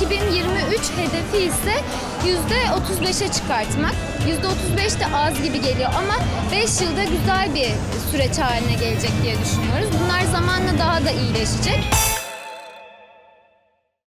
2023 hedefi ise %35'e çıkartmak. %35 de az gibi geliyor ama 5 yılda güzel bir süreç haline gelecek diye düşünüyoruz. Bunlar zamanla daha da iyileşecek.